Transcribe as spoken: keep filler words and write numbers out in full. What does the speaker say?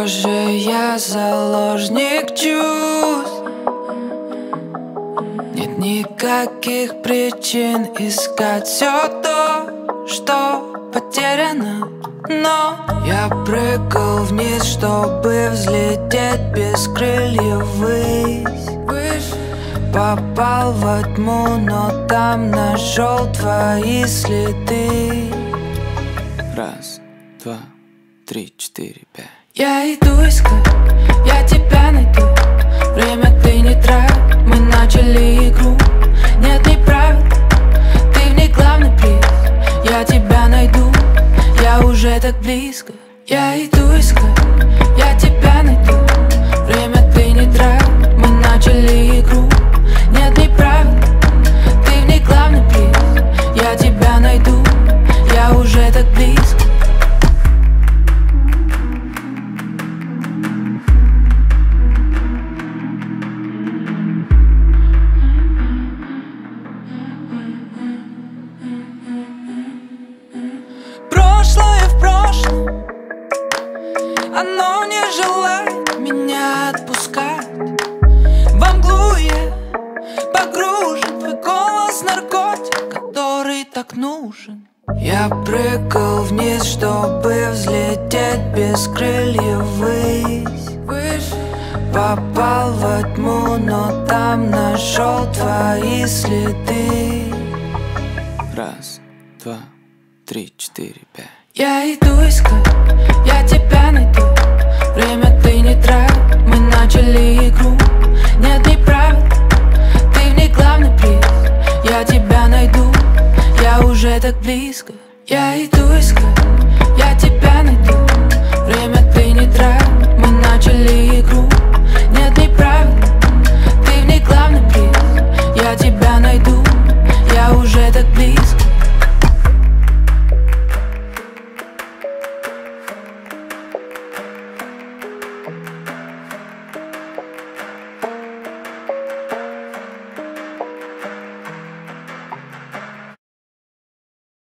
Похоже, я заложник чувств. Нет никаких причин искать все то, что потеряно. Но я прыгал вниз, чтобы взлететь без крыльев ввысь. Попал во тьму, но там нашел твои следы. Раз, два, три, четыре, пять. Я иду искать, я тебя найду. Время ты не трать, мы начали игру. Нет ни правил, ты в ней главный приз. Я тебя найду, я уже так близко. Я иду искать, я тебя найду. Время ты не трать, мы начали игру. Нет ни правил, ты в ней главный приз. Я тебя найду, я уже так близко. Прошлое в прошлом, оно не желает меня отпускать. Во мглу я погружен, твой голос наркотик, который так нужен. Я прыгал вниз, чтобы взлететь без крыльев ввысь. Попал во тьму, но там нашел твои следы. Раз, два, три, четыре, пять. Я иду искать, я тебя найду. Время ты не трать, мы начали игру. Нет ни правил, ты в ней главный приз. Я тебя найду, я уже так близко. Я иду искать, я тебя найду. Время ты не трать, мы начали игру. Нет ни правил,